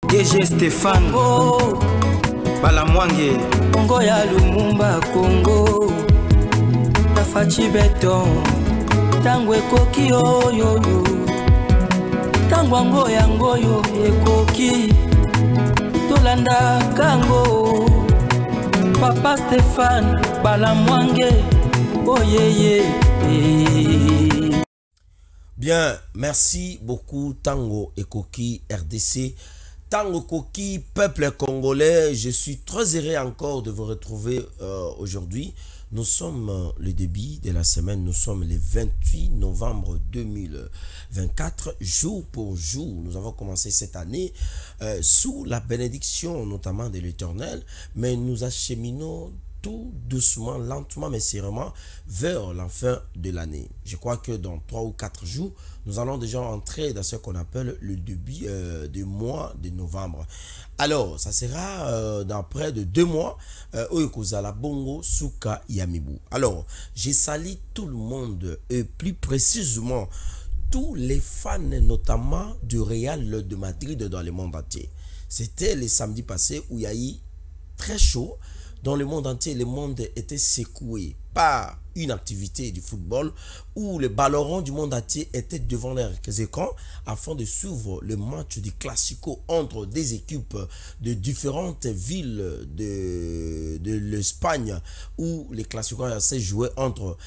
DG Stéphane Oh, Balamwange Congo ya Lumumba Congo Tafachi Beton Tango ekoki oyoyo Tango ango yango yo ekoki Tolanda kango Papa Stéphane Balamwange Oh yeah. Bien, merci beaucoup Tango Ekoki RDC. Tango Koki, peuple congolais, je suis très heureux encore de vous retrouver aujourd'hui. Nous sommes le début de la semaine, nous sommes le 28 novembre 2024, jour pour jour. Nous avons commencé cette année sous la bénédiction notamment de l'Éternel, mais nous acheminons tout doucement, lentement, mais sérieusement vers la fin de l'année. Je crois que dans 3 ou 4 jours, nous allons déjà entrer dans ce qu'on appelle le début du mois de novembre. Alors, ça sera dans près de 2 mois, Oyokozala Bongo Suka Yamibu. Alors, je salue tout le monde et plus précisément tous les fans, notamment du Real de Madrid dans le monde entier. C'était le samedi passé où il y a eu très chaud. Dans le monde entier, le monde était secoué par une activité du football où les ballons du monde entier étaient devant leurs écrans afin de suivre le match du Classico entre des équipes de différentes villes de l'Espagne où les Classico s'est joué entre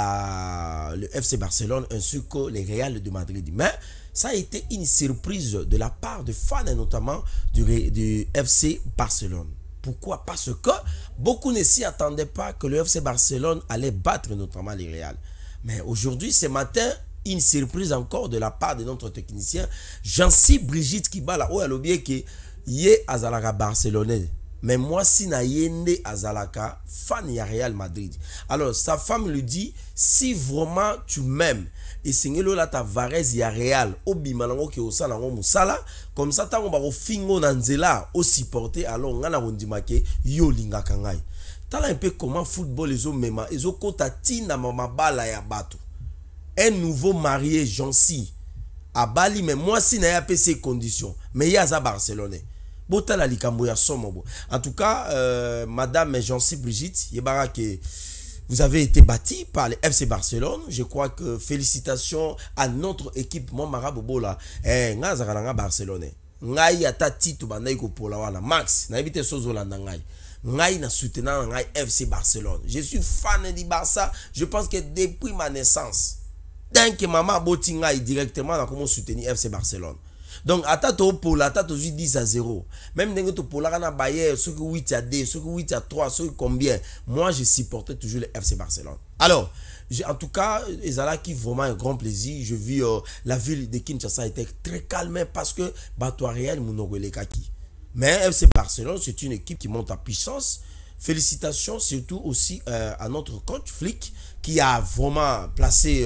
le FC Barcelone ainsi que le Real de Madrid. Mais ça a été une surprise de la part de fans notamment du FC Barcelone. Pourquoi? Parce que beaucoup ne s'y attendaient pas que le FC Barcelone allait battre notamment les Real. Mais aujourd'hui, ce matin, une surprise encore de la part de notre technicien, Jancy Brigitte Kibala, où elle a oublié que yé azalaka barcelonais. Mais moi, si na yende azalaka, fan ya Real Madrid. Alors, sa femme lui dit, si vraiment tu m'aimes, et singelo la ta varese ya Real, obi malango ke osala ngo musala, comme ça tango ba fingo na nzela o supporter alors ngana rondimake yo lingaka ngai. Tala un peu comment football ezo mema, ezo kota tina mama bala ya bato. Un nouveau marié Jancy à Bali, mais moi si na ya PC conditions, mais ya za Barcelonais. Botala likambo ya somo. En tout cas, madame Jancy Brigitte, yebara que vous avez été bâti par le FC Barcelone. Je crois que félicitations à notre équipe. Mon marabobola, nga Barcelonais. Ngai ata titu bandai ko pola wana Max. Na ebite sozo landa ngai. Ngai na soutenant ngai FC Barcelone. Je suis fan du Barça. Je pense que depuis ma naissance, dès que maman boti ngai directement na comment soutenir FC Barcelone. Donc, à tato pola, tato 10-0. Même dans le pola, on a Bayer, ceux qui 8-2, ceux qui 8-3, ceux qui combien. Moi, je supportais toujours le FC Barcelone. Alors, en tout cas, Ezala qui vraiment un grand plaisir. Je vis la ville de Kinshasa était très calme parce que Bato Real Mounogole Kaki. Mais FC Barcelone, c'est une équipe qui monte à puissance. Félicitations surtout aussi à notre coach Flick qui a vraiment placé,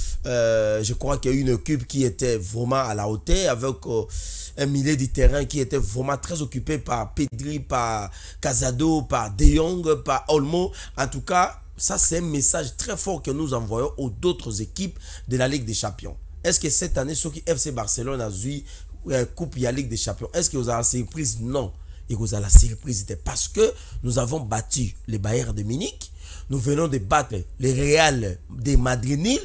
je crois qu'il y a une équipe qui était vraiment à la hauteur avec un milieu du terrain qui était vraiment très occupé par Pedri, par Casado, par De Jong, par Olmo. En tout cas, ça c'est un message très fort que nous envoyons aux autres équipes de la Ligue des Champions. Est-ce que cette année, ce qui FC Barcelone a joué Coupe la Ligue des Champions, est-ce que vous avez la surprise? Non. Et vous avez la surprise parce que nous avons battu les Bayern de Munich, nous venons de battre les Real de Madrid,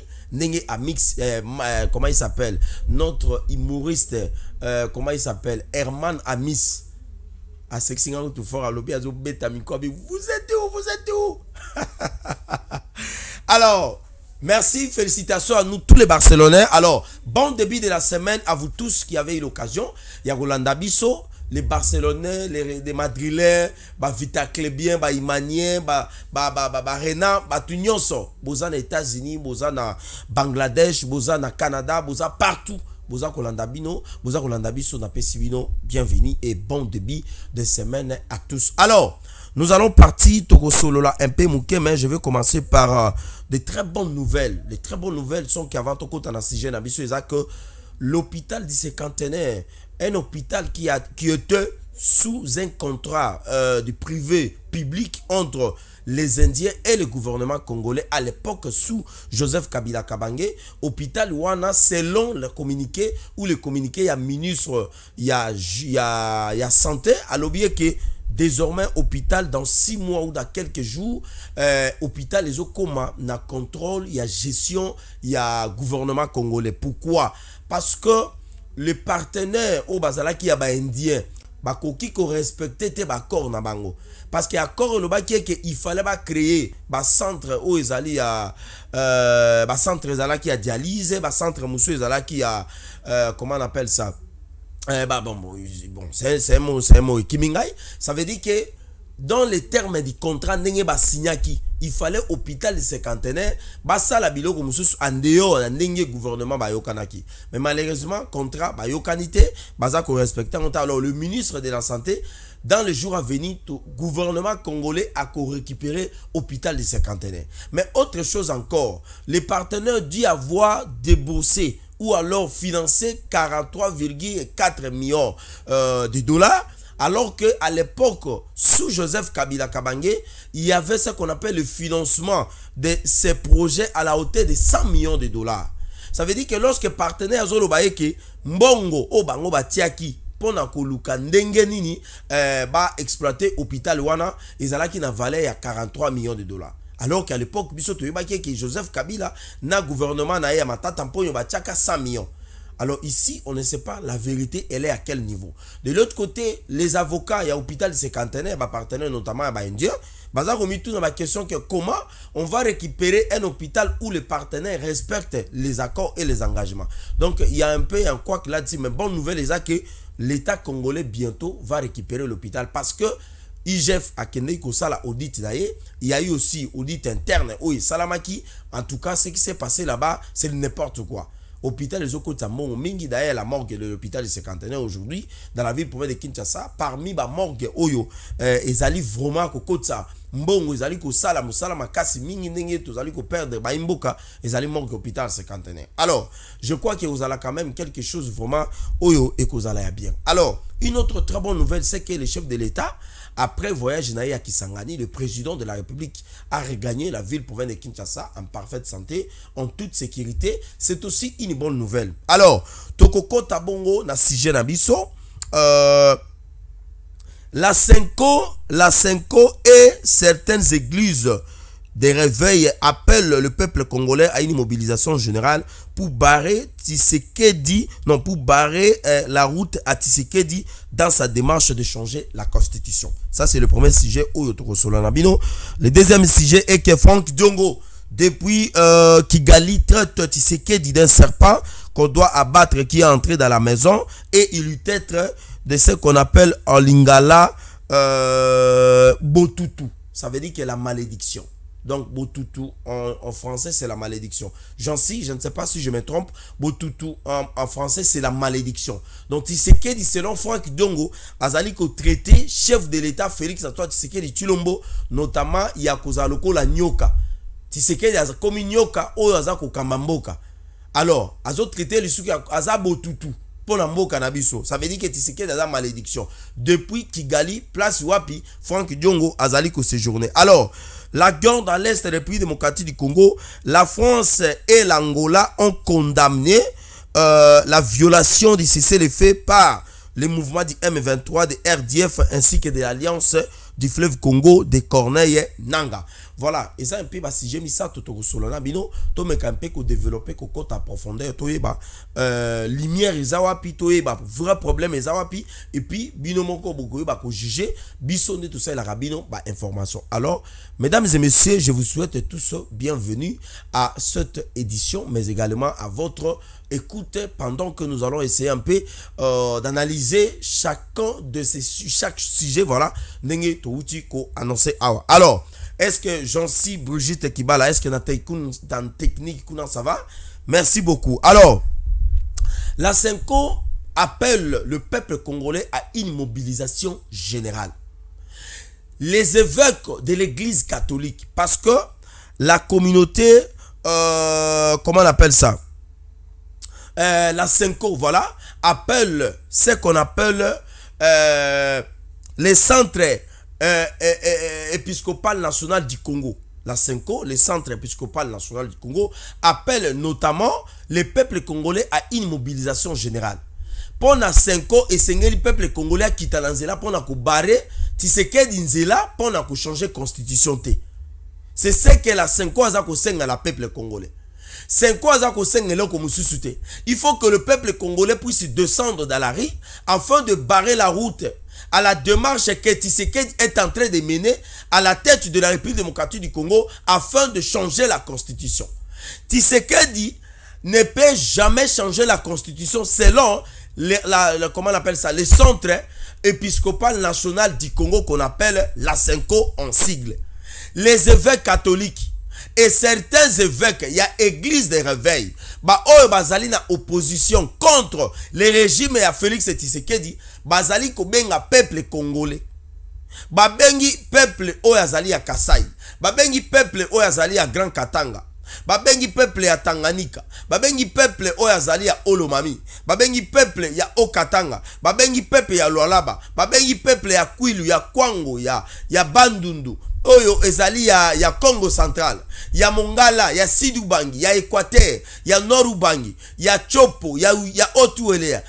comment il s'appelle, notre humoriste, comment il s'appelle, Herman Amis, à Sexingan tout fort à l'objet, vous êtes où? Alors, merci, félicitations à nous tous les Barcelonais. Alors, bon début de la semaine à vous tous qui avez eu l'occasion. Il y a Rolanda Bisso, les Barcelonais, les Madrilèns, Vita Clébien, Imanien, Renan, Tunyonso, Bozan aux États-Unis, Bozan à Bangladesh, Bozan à Canada, Bozan partout. Bozan Kolandabino, Bozan Kolandabiso, Napesibino, bienvenue et bon début de semaine à tous. Alors, nous allons partir Tokosolola un peu mouké, mais je vais commencer par des très bonnes nouvelles. Les très bonnes nouvelles sont qu'avant Toko Tanassigène, Abisso, que l'hôpital du cinquantenaire, un hôpital qui était sous un contrat du privé public entre les Indiens et le gouvernement congolais à l'époque sous Joseph Kabila Kabange. Hôpital Wana, selon le communiqué, ou le communiqué, il y a ministre, il y a santé, à l'objet que désormais, hôpital, dans 6 mois ou dans quelques jours, hôpital, les autres communs, il y a contrôle, il y a gestion, il y a gouvernement congolais. Pourquoi? Parce que les partenaires au Bazala qui y a indien, qui respecté tes accords na bango. Parce qu'il y a accord le baki qu'il fallait créer un centre où ils allaient à centre qui a dialyse, un centre monsieur qui a comment on appelle ça? C'est un mot Kimingai. Ça veut dire que dans les termes du contrat, il fallait hôpital de cinquantenaire, ça la bilo comme en dehors d'un gouvernement bayokanaki. Mais malheureusement, contrat bayokanité, ça qu'on respecte. Alors le ministre de la santé, dans les jours à venir, le gouvernement congolais a récupéré l'hôpital de cinquantenaire. Mais autre chose encore, les partenaires dû avoir déboursé ou alors financé 43,4 millions de dollars. Alors qu'à l'époque, sous Joseph Kabila Kabange, il y avait ce qu'on appelle le financement de ces projets à la hauteur de 100 millions de dollars. Ça veut dire que lorsque partenaires Zolo Baeke, Mbongo, Obango Batiaki, Pona Koluka, Ndenge Nini, exploiter l'hôpital Wana, ils allaient qui n'a valé à 43 millions de dollars. Alors qu'à l'époque, Joseph Kabila, na gouvernement na ya matata mponyo batiaka 100 millions. Alors ici, on ne sait pas la vérité, elle est à quel niveau. De l'autre côté, les avocats, il y a l'hôpital de cinquantenaire, partenaires notamment à Indien, ils ont mis tout dans la question que comment on va récupérer un hôpital où les partenaires respectent les accords et les engagements. Donc il y a un peu un quoi que là-dessus, mais bonne nouvelle est que l'État congolais bientôt va récupérer l'hôpital parce que IGF a kené ko sala audit d'ailleurs, il y a eu aussi audit interne, oui, Salamaki, en tout cas ce qui s'est passé là-bas, c'est n'importe quoi. Hôpital les Okota Mingi d'ailleurs la morgue de l'hôpital de cinquantenaire aujourd'hui dans la ville province de Kinshasa parmi ba morgue oyo ils allaient vraiment kokotsa mbongo ils allaient ko sala musala makasi mingi ndenge to allaient ko perdre ba imboka ils allaient morgue hôpital cinquantenaire. Alors je crois que vous allez quand même quelque chose vraiment oyo et que vous allez bien. Alors une autre très bonne nouvelle c'est que le chef de l'État après voyage à Kisangani, le président de la République a regagné la ville province de Kinshasa en parfaite santé, en toute sécurité. C'est aussi une bonne nouvelle. Alors, Tokoko Tabongo na Sije Nabiso, la Senko et certaines églises de réveil appellent le peuple congolais à une mobilisation générale pour barrer Tshisekedi, non, pour barrer la route à Tshisekedi dans sa démarche de changer la constitution. Ça, c'est le premier sujet. Le deuxième sujet est que Franck Diongo, depuis Kigali, traite Tshisekedi d'un serpent qu'on doit abattre qui est entré dans la maison et il lui tête de ce qu'on appelle en lingala Botutu. Ça veut dire que la malédiction. Donc, Botutu, en français, c'est la malédiction. Je ne sais pas si je me trompe. Botutu, en français, c'est la malédiction. Donc, Tshisekedi, selon Franck Diongo, Azali ko traité chef de l'État Félix Antoine Tshisekedi Tshilombo, notamment, il y a Kozaloko la nyoka. Tshisekedi, a comme nyoka, ou Azako Kamamboka. Alors, Azo traité le suki, Aza Botutu. Pour la mboka nabiso, ça veut dire que Tshisekedi a la malédiction. Depuis Kigali, place Wapi, Franck Diongo Azali ko séjourné. Alors, la guerre dans l'Est de la République démocratique du Congo, la France et l'Angola ont condamné la violation du cessez-le-feu par les mouvements du M23, de RDF ainsi que de l'Alliance du fleuve Congo de Corneille Nanga. Voilà, et ça un peu si j'ai mis ça tout au solana bino, to me un peu ko développer ko côté profondeur to yeba lumière ezawapi to yeba vrai problème ezawapi et puis bino moko boko yeba ko juger bisonné tout ça la rabino ba information. Alors mesdames et messieurs, je vous souhaite tous bienvenue à cette édition mais également à votre écoute pendant que nous allons essayer un peu d'analyser chacun de ces chaque sujet. Voilà, nenge to uti ko annoncer awa. Alors est-ce que Jean-Si Brigitte Kibala, est-ce que dans technique, ça va? Merci beaucoup. Alors, la Senko appelle le peuple congolais à une mobilisation générale. Les évêques de l'église catholique, parce que la communauté, comment on appelle ça? La Senko, voilà, appelle ce qu'on appelle les centres épiscopal national du Congo, la CENCO, le centre épiscopal national du Congo, appelle notamment les peuples congolais à une mobilisation générale. Pour la CENCO et le peuple congolais qui est dans Nzela pour nous barrer, Tshisekedi Nzela pour nous changer la constitution. C'est ce que la CENCO a fait à la peuple congolais. CENCO a fait il faut que le peuple congolais puisse descendre dans la rue afin de barrer la route à la démarche que Tshisekedi est en train de mener à la tête de la République démocratique du Congo afin de changer la constitution. Tshisekedi ne peut jamais changer la constitution selon comment on appelle ça, le centre épiscopal national du Congo qu'on appelle la CENCO en sigle. Les évêques catholiques et certains évêques, il y a église de réveil, bazali na opposition contre le régime et à Félix Tshisekedi, bazali ko benga peuple congolais. Babengi peuple oyazali à Kasai, babengi peuple oyazali à Grand Katanga, babengi peuple ya Tanganyika, babengi peuple oyazali ya Olomami, babengi peuple ya Okatanga, babengi peuple ya Lualaba, babengi peuple ya Kwilu, ya Kwango, ya Bandundu, oyo ezali ya Congo Central, ya Mongala, ya Sidubangi, ya Équateur, ya Norubangi, ya Chopo, ya Otuelea,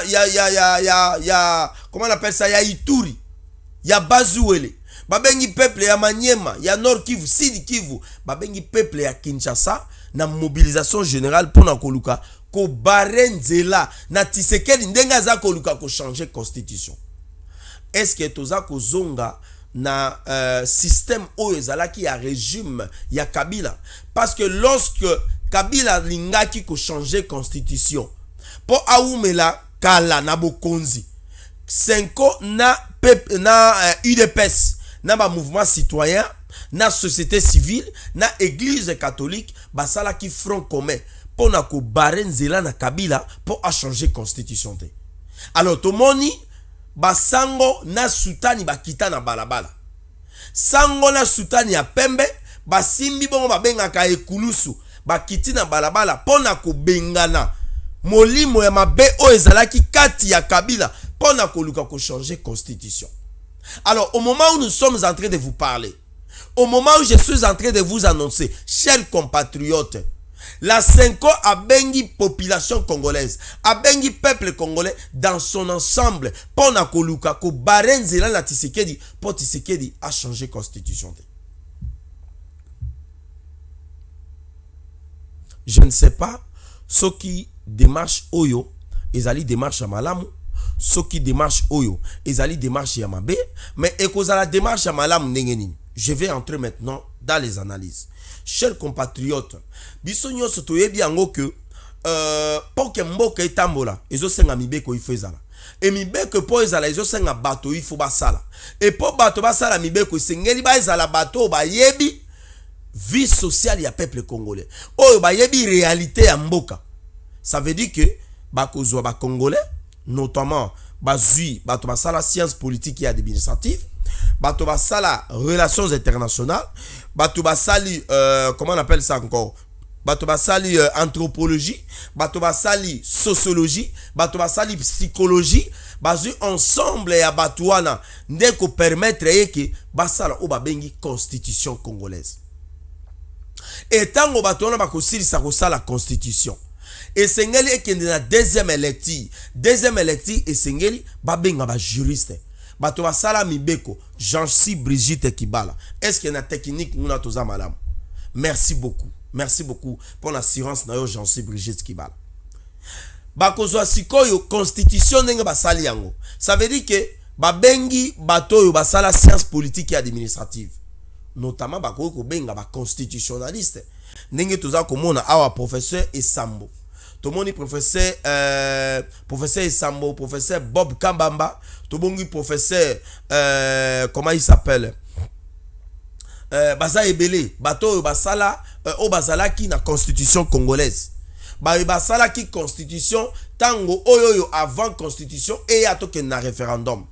ya comment on appelle ça, ya Ituri, ya Bazuele, babengi peuple ya Maniema, ya Nord Kivu, Sud Kivu, babengi peuple ya Kinshasa na mobilisation générale pour na koluka ko barenzela na Tshisekedi ndenga za koluka ko changer constitution. Est-ce que toza ko zonga na système oyo ezalaki ya régime ya Kabila, parce que lorsque Kabila lingaki ko changer constitution po aumela kala na bokonzi CENCO na UDPS na ba mouvement citoyen na société civile na église catholique basala ki front commun pour na ko barenzela na Kabila pour a changer constitution te. Alors tomoni basango na sutani bakita na balabala. Sango na sutani ya pembe basimbi bongo babengaka ekulusu bakiti na balabala pona ko bengana molimo ya mabe o ezalaki kati ya Kabila pona ko luka ko changer constitution. Alors au moment où nous sommes en train de vous parler, au moment où je suis en train de vous annoncer, chers compatriotes, la CENCO a bengi population congolaise, a bengi peuple congolais dans son ensemble pour na koluka ko barenzela na Tshisekedi pour Tshisekedi a changé constitution. Je ne sais pas ce qui démarche oyo ezali démarche à malamu, ce qui démarche oyo ezali démarche ya mabe, mais ekozala démarche à malamu ndengeni. Je vais entrer maintenant dans les analyses. Chers compatriotes, biso nyonso toyebi yango que pour que mboka etambola ezosenga mibeko ifo ezala. Et mibeko po ezala ezosenga bato ifo basala. Et po bato basala mibeko esengeli ba ezala bato bayebi vie sociale ya peuple congolais. Oyo bayebi réalité ya mboka. Ça veut dire que bakozwa ba congolais, notamment bazui bato basala science politique et administrative, bato basala relations internationales, bato basali comment on appelle ça encore, bato basali anthropologie, bato basali sociologie, bato basali psychologie, bazu ensemble ya bato wana ndeko permettre que basala o babengi constitution congolaise. Et tango bato wana bakosilisa kosala constitution, et sengeli ekende na deuxième électure et sengeli babenga ba juriste. Bato basala mibeko Jean-C Brigitte Kibala. Est-ce qu'il y a une technique nous toza madame? Merci beaucoup pour l'assurance na yo Jean-C Brigitte Kibala. Bakozwa sikoyo constitution ndenge basali yango. Ça veut dire que babengi bato yo basala science politique et administrative. Notamment bako ko benga ba constitutionnaliste. Ndenge toza komona awa professeur Esambo. Tomoni professeur Esambo, professeur Bob Kambamba, Tobongi professeur comment il s'appelle, Baza Ebele, bato basala o basala ki na constitution congolaise. Basala ki constitution tango oyo avant constitution et atoke na référendum.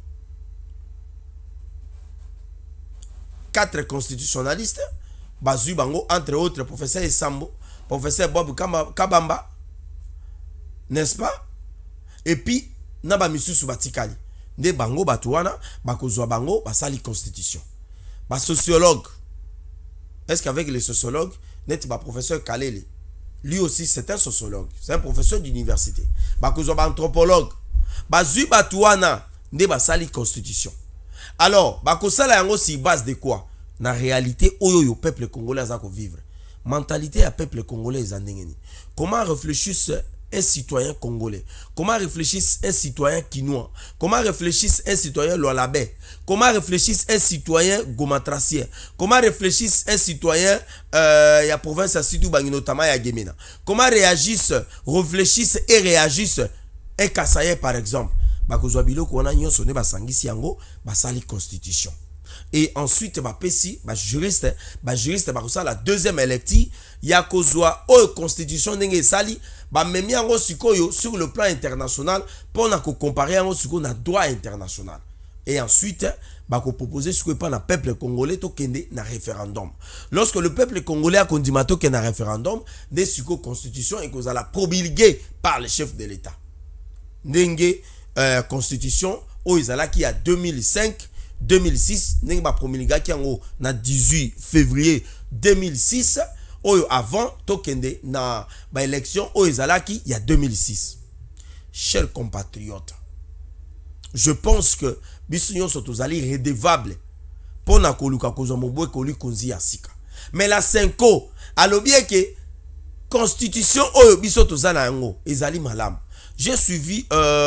4 constitutionnalistes bazu bango, entre autres professeur Esambo, professeur Bob Kabamba, n'est-ce pas? Et puis naba misusu batikali nde bango batuana bakozwa bango basali constitution. Ba sociologue, est-ce qu'avec les sociologues net ba professeur Kalele, lui aussi c'est un sociologue, c'est un professeur d'université. Bakozwa ba anthropologue, bazui batuana nde basali constitution. Alors bakosala yango si base de quoi? Na réalité oyo peuple congolais azako vivre. Mentalité à peuple congolais ezandengeni. Comment réfléchissent un citoyen congolais? Comment réfléchisse un citoyen quinois? Comment réfléchisse un citoyen lualabé? Comment réfléchisse un citoyen gomatracien? Comment réfléchisse un citoyen ya province à Sidou Bangi notamment ya Gemena? Comment réfléchissent et réagissent un Kassaye par exemple? Bakozwa biloko wana nyonso ne basangisi yango basali constitution. Et ensuite juriste la deuxième électie ya kozwa o constitution ndenge sali ba memi yango sikoyo sur le plan international pour na ko comparer yango sikoyo na droit international. Et ensuite bako proposer ce que pas na peuple congolais to kende na référendum. Lorsque le peuple congolais a kondima to kende na référendum, de sikoyo constitution et kozala promulguée par le chef de l'État. Ndenge constitution o izala ki a 2005 2006 n'est pas promulgué qui en na 18 février 2006 oyo avant tokende na ba élection o ezalaki il y a 2006. Chers compatriotes, je pense que bisunyo sotozali redevable pour na koluka kozo mobwe koli konzi asika. Mais la senko alobie que constitution oyo biso tozana yango ezali malam. J'ai suivi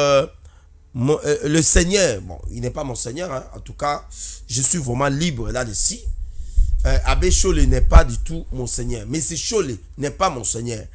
le Seigneur, bon, il n'est pas mon Seigneur, hein. En tout cas, je suis vraiment libre là-dessus. Abbé Chole n'est pas du tout mon Seigneur. Mais c'est Chole n'est pas mon Seigneur.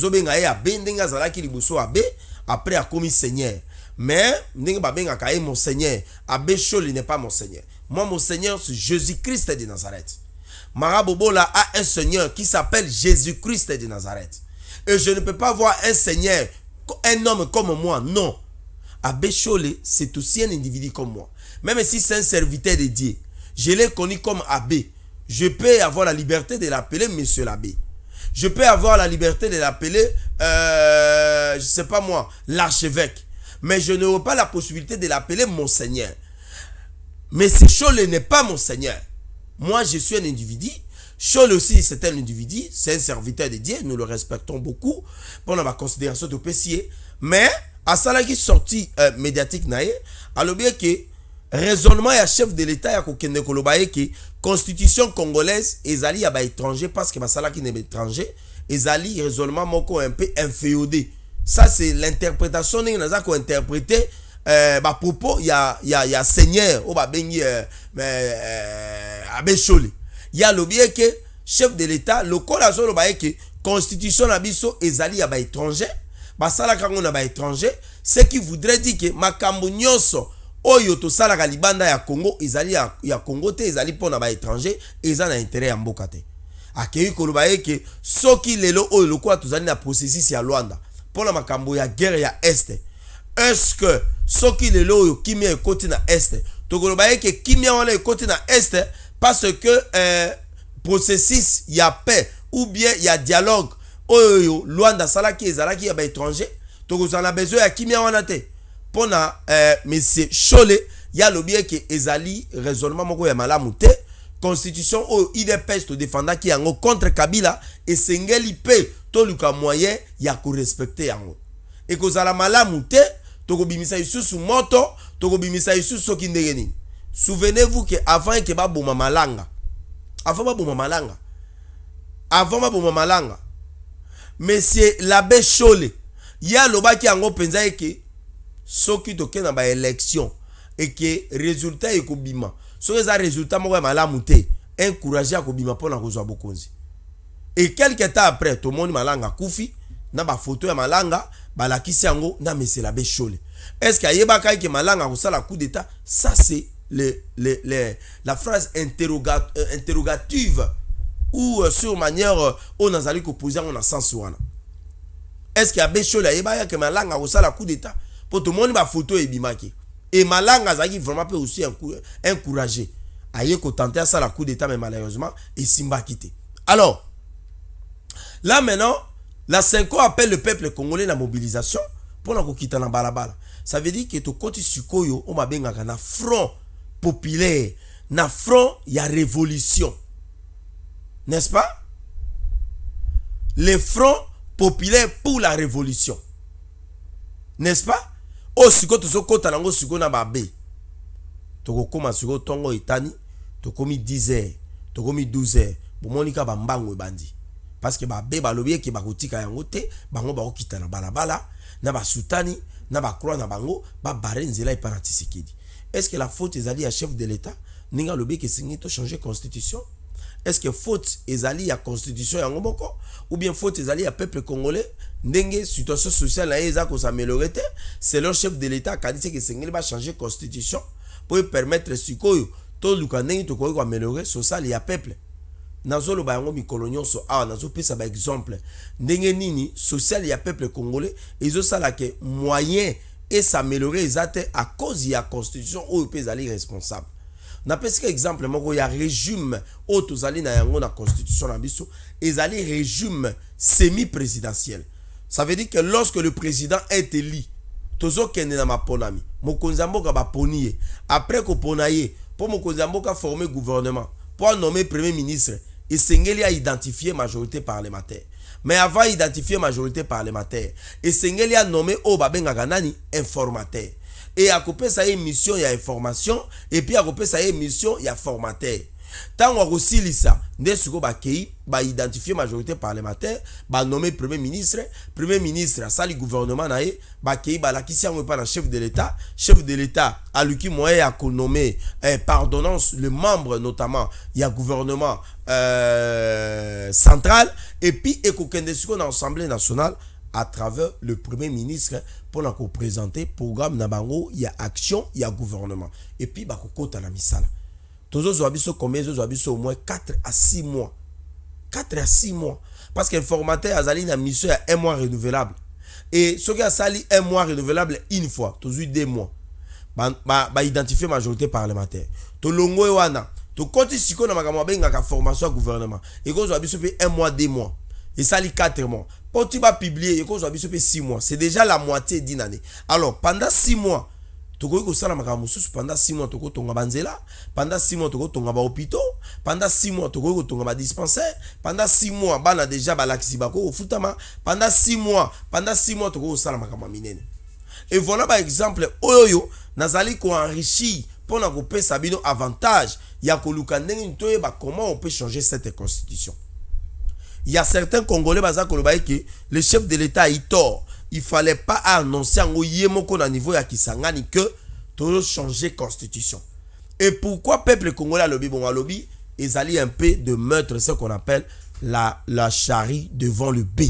Après a commis Seigneur. Mais mon Seigneur, Abbé Chole n'est pas mon Seigneur. Moi, mon Seigneur, c'est Jésus-Christ de Nazareth. Marabobola a un Seigneur qui s'appelle Jésus-Christ de Nazareth. Et je ne peux pas voir un Seigneur, un homme comme moi, non. Abbé Chole, c'est aussi un individu comme moi. Même si c'est un serviteur de Dieu, je l'ai connu comme abbé. Je peux avoir la liberté de l'appeler monsieur l'abbé. Je peux avoir la liberté de l'appeler, je sais pas moi, l'archevêque. Mais je n'aurai pas la possibilité de l'appeler mon Seigneur. Mais ce Chole n'est pas mon Seigneur. Moi, je suis un individu. Chole aussi, c'est un individu. C'est un serviteur de Dieu. Nous le respectons beaucoup. Pour la considération de PCA. Mais à ça qui sorti médiatique naé alors bien que raisonnement ya chef de l'État ya kokende kolobaye que constitution congolaise ezali ya ba étranger parce que basala qui n'est étranger ezali raisonnement moko un peu inféodé. Ça c'est l'interprétation ni naza ko interpréter ba propos ya seigneur o ba bengi Abbé Chole. Ya lo bien que chef de l'État le kolazo lo baye que constitution na biso ezali ya ba étranger. Basala kango na ba étranger, ce qui voudrait dire que makambo nyonso oyo to sala ka libanda ya Congo ezali ya Congo te ezali pona ba étranger ezana intérêt ya mboka te. Akei kolobaye ke soki lelo oyo lokwa tozali na processus ya Luanda pona makambo ya guerre ya Est. Est-ce que soki lelo oyo kimia ekoti na Est to kolobaye ke kimia wana ekoti na Est parce que processus ya paix ou bien ya dialogue oyo Luanda salaki ezalaki ya ba étranger tokozana besoin ya kimia wana te pona monsieur Chole ya lobie ke ezali raisonnement moko ya malamu te constitution oyo IDPS to défendaki yango contre Kabila esengeli pe to luka moyen ya ko respecter yango e kozala malamu te tokobimisa isusu moto tokobimisa isusu soki ndenge nini. Souvenez-vous que avant que ba boma malanga Monsieur l'abbé Chole, ya lobaki yango penza eke soki toke na ba élection et que résultat ekobima. So eza résultat moko ya malamu te, encourager akobima pona kozwa bokonzi. Et quelque temps après, tout le monde malanga kufi na ba photo ya malanga balakisi yango na monsieur l'abbé Chole. Est-ce qu'il y a que malanga kosala coup d'état? Ça c'est la phrase interrogative ou sur manière on a zali ko poser en sens wana. Est-ce qu'il y a Abbé Chole yeba que malanga ko sala coup d'état pour tout le monde ba photo e bimaki et malanga zaki vraiment peut aussi encourager aye ko tenter ça la coup d'état mais malheureusement et simba quitté. Alors là maintenant la Senko appelle le peuple congolais la mobilisation pour la kokita na balabala. Ça veut dire que to koti sikoyo on mabengaka na front populaire, na front ya révolution. N'est-ce pas? Les fronts populaires pour la révolution. N'est-ce pas? O siko to so kota nango siko na babe. To koma siko tongo itani, to komi 10h, to komi 12h. Bomonika ba mbango bandi. Parce que babe balobi ke bakotika yango te, bango bakokita na balabala, na ba sutani, na ba croix na bango, ba bare nzela ipana Tshisekedi. Est-ce que la faute est allée à chef de l'État? Ninga lobi ke singi to changer constitution? Est-ce que faute est allée à constitution yango moko? Ou bien faute est allée à peuple congolais? Ndenge situation sociale na eza ko s'améliorer, c'est leur chef de l'État qui a dit que singi va changer constitution pour permettre sikoyo to lukandengi to ko améliorer social ya peuple. Nazolo ba yango mikolonyo so a nazo pesa ba exemple ndenge nini social ya peuple congolais ezo sala ke moyen et s'améliorer ezate à cause ya constitution ou peut aller responsable. Na pesa exemple moko ya régime o tozali na yango na constitution na biso ezali régime semi-présidentiel. Ça veut dire que lorsque le président est élu tozo kende na maponami mokonzi mboka ba poniye après ko ponaye pour mokonzi mboka former gouvernement pour nommer premier ministre et Sengeli a identifié majorité parlementaire. Mais avant d'identifier majorité parlementaire, et Sengeli a nommé Obabenga Ganani informateur. Et à couper sa émission, il y a information, et puis à couper sa émission, il y a formateur. Tant qu'on aussi lit ça, dès ce qu'on va identifier majorité parlementaire, va nommer premier ministre ça le gouvernement nae, va kei ba la kisi pas le chef de l'État a lui qui moyen à nommer pardonnance le membre notamment il y a gouvernement central et puis ekokende siko dans l'Assemblée nationale à travers le premier ministre pour la présenter programme na bango, il y a action, il y a gouvernement et puis ba kokota na misala. Tous abiso combien au moins 4 à 6 mois. 4 à 6 mois. Parce que le formateur a une mission à 1 mois renouvelable. Et ce qui a sali 1 mois renouvelable une fois, toujours 2 mois. Bah identifier majorité parlementaire. To longo wana, to konti siko na makamwa benga ka formation gouvernement. Et ko zo abiso pe 1 mois 2 mois. Et sali 4 mois. Pour tu vas publier, et ko zo abiso pe 6 mois. C'est déjà la moitié d'une année. Alors pendant 6 mois pendant 6 mois, toko tonga banzela, pendant 6 mois, toko tonga ba hôpitaux, pendant 6 mois, toko tonga ba dispensaire, pendant 6 mois, bana déjà ba laksi bako au futama, pendant 6 mois, toko sala makama minene. Et voilà par exemple, oyo, nazali ko enrichi, pour na ko pesa bino avantage, ya ko lukandenge ntoye ba comment on peut changer cette constitution. Il y a certains Congolais baza ko lobaye que le chef de l'État a tort. Il fallait pas annoncer en yemoko na niveau ya Kisangani que tout changer constitution. Et pourquoi peuple congolais lobby bon lobby ils allaient un peu de mettre ce qu'on appelle la charrue devant le B.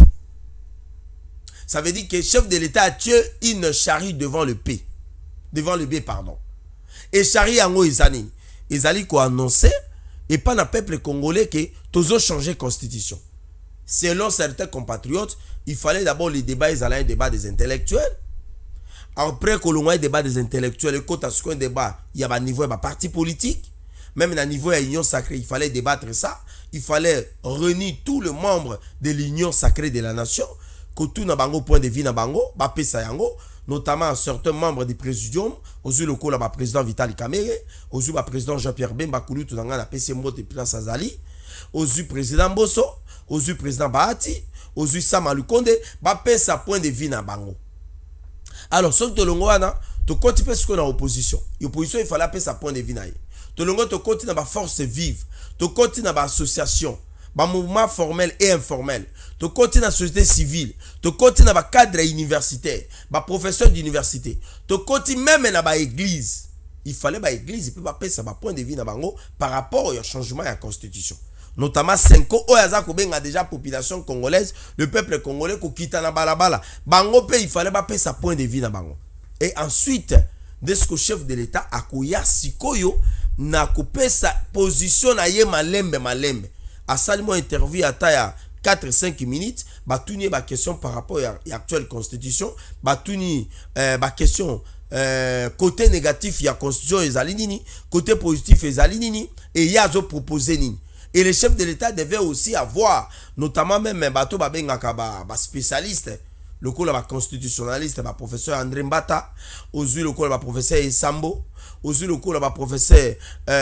Ça veut dire que le chef de l'État a tué une charrue devant le B. Devant le B pardon. Et charrue en izani. Ils allaient quoi annoncer et pas na peuple congolais que tout changer constitution. Selon certains compatriotes, il fallait d'abord les débats, ils allaient un débat des intellectuels. Après que l'on ait un débat des intellectuels, et quand on a un débat, il y a un niveau de parti politique. Même à niveau de l'union sacrée, il fallait débattre ça. Il fallait réunir tous les membres de l'union sacrée de la nation. Que tout n'a pas point de vue n'a bango, bapé sayango, notamment certains membres du présidium, aujourd'hui le coup président Vitali Kamere, aujourd'hui le président Jean-Pierre Bemba Koulou, tout dans la PC Mote et Place Azali, aujourd'hui président Bosso, aujourd'hui président Bahati, aujourd'hui Sam Alukonde, bapé sa point de vue n'a bango. Alors, ce que tu as, tu continues ce qu'on a opposition. L'opposition, il fallait appeler sa point de vue. Tu continues dans force vive. Tu continues dans l'association. Dans mouvement formel et informel. Tu continues dans la société civile. Tu continues dans le cadre universitaire. Dans professeur d'université. Tu continues même dans l'église. Il fallait que l'église puisse appeler sa point de vue par rapport au changement de la constitution. Notamment 5 ans, il a déjà population congolaise, le peuple congolais qui quitte na balabala. Bango pe il fallait pas payer sa point de vue na bango. Et ensuite, dès que le chef de l'État a koya sikoyo na coupé sa position na ye malembe. A salement interview à taille 4-5 minutes, ba tourner ba question par rapport à l'actuelle constitution, ba tourner ba question côté négatif il y a constitution ezali nini, côté positif ezali nini et il y a zo proposer nini. Et le chef de l'État devait aussi avoir, notamment même bateau babengaka ba spécialiste le coup là constitutionnaliste ba professeur André Mbata, ozui le coup là professeur Esambo, ozui le coup là professeur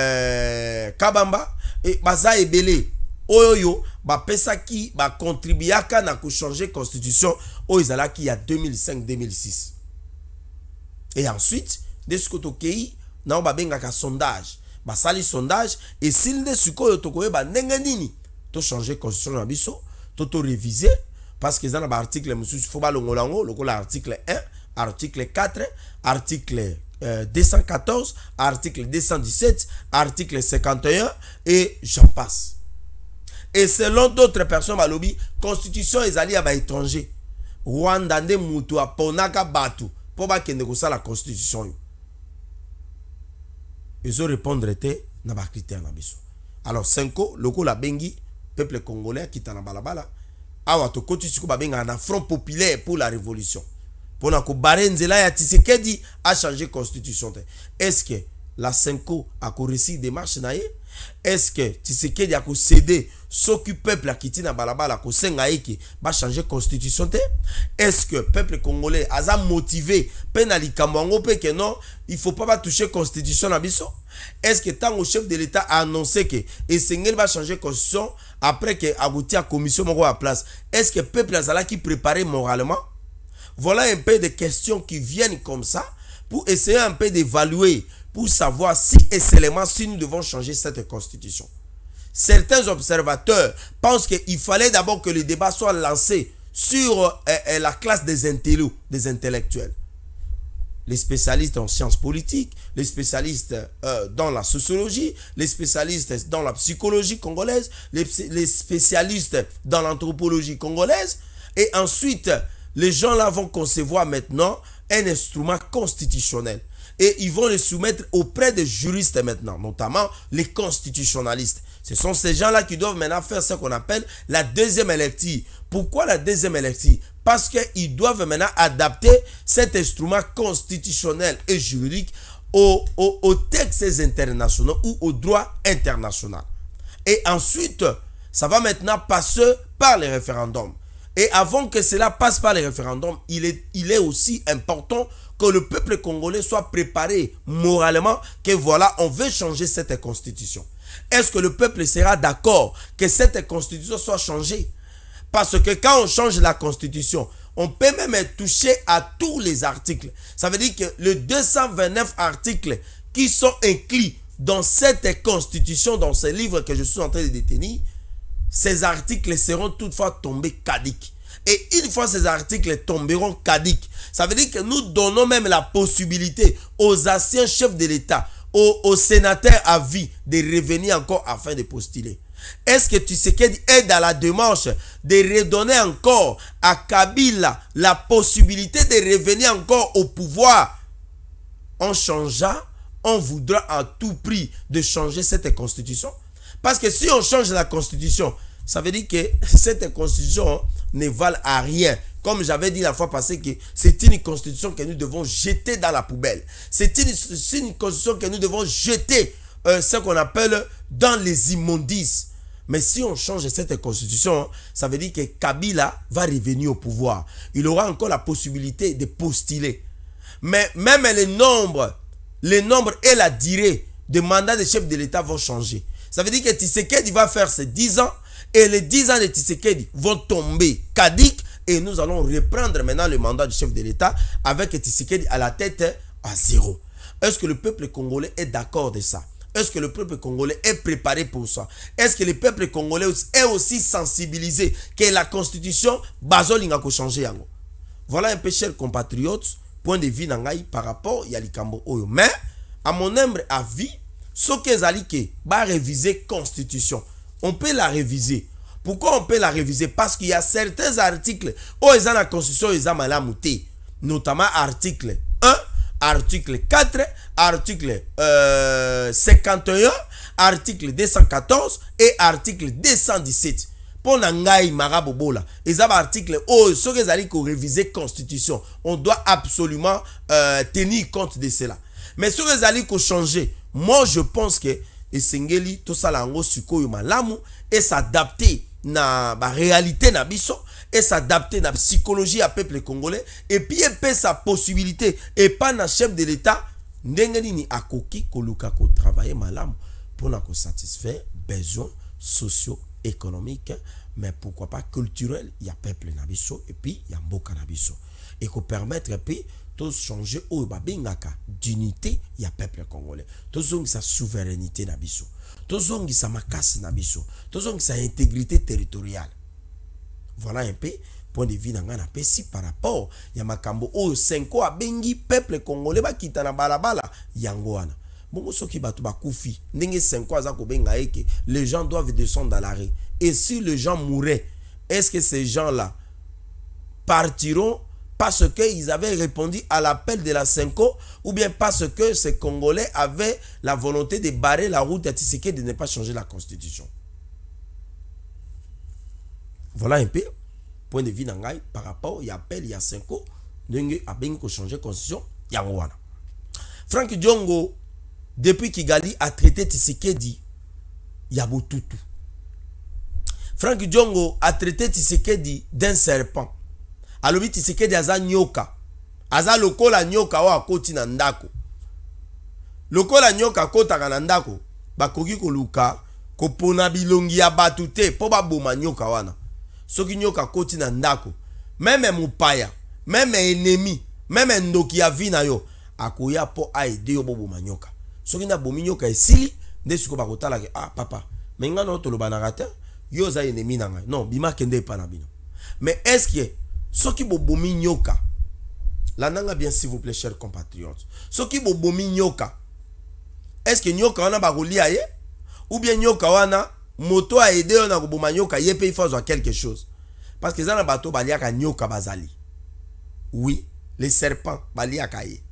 Kabamba et baza ebele oyo ba pesa ki ba contribuaka na ko changer constitution o izala ki ya 2005-2006. Et ensuite de ce côté pays na ba benga ka sondage, ba sali sondage et s'il de suko yo tokoye ba ndenge nini to changer constitution na biso, to réviser parce que dans l'article monsieur faut ba longolango le l'article 1, article 4, article 214, article 217, article 51 et j'en passe. Et selon d'autres personnes balobi constitution ezali ya ba étranger Rwanda nde mutu aponaka batu po ba kende ko la constitution yo. Ils ont répondre te na ba critère na biso. Alors 5 le ko la bengi peuple congolais qui ta na balabala awa to kotisi ko ba benga na front populaire pour la révolution. Pour na ko barenzela ya Tshisekedi a changé constitution te. Est-ce que la 5 a ko réussi démarche na ye? Est-ce que Tshisekedi a ko cédé s'occupe peuple qui tina balabala ko senga eki ba changer constitution te? Est-ce que peuple congolais a motivé penali kamwango pe que non, il faut pas toucher constitution na biso? Est-ce que tant au chef de l'État a annoncé que Esengeli va changer constitution après que abouti à commission moko à place? Est-ce que peuple azala qui préparé moralement? Voilà un peu de questions qui viennent comme ça pour essayer un peu d'évaluer, pour savoir si et seulement si nous devons changer cette constitution. Certains observateurs pensent qu'il fallait d'abord que le débat soit lancé sur la classe des intellectuels. Les spécialistes en sciences politiques, les spécialistes dans la sociologie, les spécialistes dans la psychologie congolaise, les spécialistes dans l'anthropologie congolaise. Et ensuite, les gens là vont concevoir maintenant un instrument constitutionnel. Et ils vont le soumettre auprès des juristes maintenant, notamment les constitutionnalistes. Ce sont ces gens-là qui doivent maintenant faire ce qu'on appelle la deuxième lecture. Pourquoi la deuxième lecture? Parce qu'ils doivent maintenant adapter cet instrument constitutionnel et juridique aux textes internationaux ou au droit international. Et ensuite, ça va maintenant passer par les référendums. Et avant que cela passe par les référendums, il est aussi important que le peuple congolais soit préparé moralement que voilà, on veut changer cette constitution. Est-ce que le peuple sera d'accord que cette constitution soit changée? Parce que quand on change la constitution, on peut même toucher à tous les articles. Ça veut dire que les 229 articles qui sont inclus dans cette constitution, dans ce livre que je suis en train de détenir, ces articles seront toutefois tombés caducs. Et une fois ces articles tomberont caducs, ça veut dire que nous donnons même la possibilité aux anciens chefs de l'État, aux sénateurs à vie de revenir encore afin de postuler. Est-ce que Tshisekedi est dans la démarche de redonner encore à Kabila la possibilité de revenir encore au pouvoir? En changeant, on voudra à tout prix de changer cette constitution. Parce que si on change la constitution, ça veut dire que cette constitution ne vale à rien. Comme j'avais dit la fois passée, que c'est une constitution que nous devons jeter dans la poubelle. C'est une constitution que nous devons jeter, ce qu'on appelle dans les immondices. Mais si on change cette constitution, ça veut dire que Kabila va revenir au pouvoir. Il aura encore la possibilité de postuler. Mais même les nombres et la durée de mandat de chef de l'État vont changer. Ça veut dire que Tshisekedi va faire ses 10 ans et les 10 ans de Tshisekedi vont tomber caducs et nous allons reprendre maintenant le mandat du chef de l'État avec Tshisekedi à la tête à zéro. Est-ce que le peuple congolais est d'accord de ça? Est-ce que le peuple congolais est préparé pour ça? Est-ce que le peuple congolais est aussi sensibilisé que la constitution bazolinga ko changer yango? Voilà un peu, chers compatriotes, point de vue nangai par rapport à Likambo Oyo. Mais à mon humble avis, ce que Zalike va réviser constitution, on peut la réviser. Pourquoi on peut la réviser? Parce qu'il y a certains articles où ils ont la constitution, ils ont malamouté, notamment article 1, article 4, article 51, article 214 et article 217. Pour Nangai Marabobola, ils ont article où ceux qui ont révisé constitution, on doit absolument tenir compte de cela. Mais ceux qui ont changé, moi je pense que Esengeli tout ça lango sukoyo malamu et s'adapter na ba réalité na biso et s'adapter na psychologie à peuple congolais et puis et sa possibilité et pas na chef de l'état ndenge nini akoki koluka ko travailler malamu pour na ko satisfaire besoins socio-économiques mais pourquoi pas culturel, il y a peuple na biso et puis il y a mboka na biso et ko permettre et puis tout changer au babingaka d'unité, il y a peuple congolais. Tout zongi sa souveraineté na biso. Tout zongi sa makasi na biso. Tout zongi sa intégrité territoriale. Voilà un peu point de vue nanga na pesi par rapport ya makambo o 5 ans abengi peuple congolais ba kita na balabala yango wana. Bongo soki batu ba kufi ndenge 5 ans za ko benga eke les gens doivent descendre dans l'arrêt. Et si les gens mouraient, est-ce que ces gens-là partiront parce qu'ils avaient répondu à l'appel de la Senko ou bien parce que ces Congolais avaient la volonté de barrer la route à Tshisekedi de ne pas changer la constitution? Voilà un peu point de vue d'Angaï par rapport il y a appel, il y a Senko, il a bien changer la constitution. Yangwana. Frank Diongo, depuis Kigali a traité Tshisekedi, Yabututu. Frank Diongo a traité Tshisekedi d'un serpent. Alobi Tshisekedi aza nyoka. Aza lokola nyoka wa koti na ndako. Lokola nyoka kota na ndako. Bakoki koluka kopona bilongi ya batu te po baboma nyoka wana. Soki nyoka koti na ndako. Meme mupaya, meme ennemi, meme ndoki ya vi na yo. Akoya po aide yo boboma nyoka. Soki na bomi nyoka esili, nde siko bakotala ke ah papa, menga no toloba na rata. Yo za ennemi na ngai. Non, bima kende pa na bino. Mais est-ce que soki bobomi nyoka, la nanga bien s'il vous plaît chers compatriotes, soki bobomi nyoka, est-ce que nyoka wana ba kolia ye ou bien nyoka wana moto a aidé on a koboma nyoka ye pe il faut avoir quelque chose parce que zana bato baliaka nyoka bazali. Oui, les serpents baliaka ye.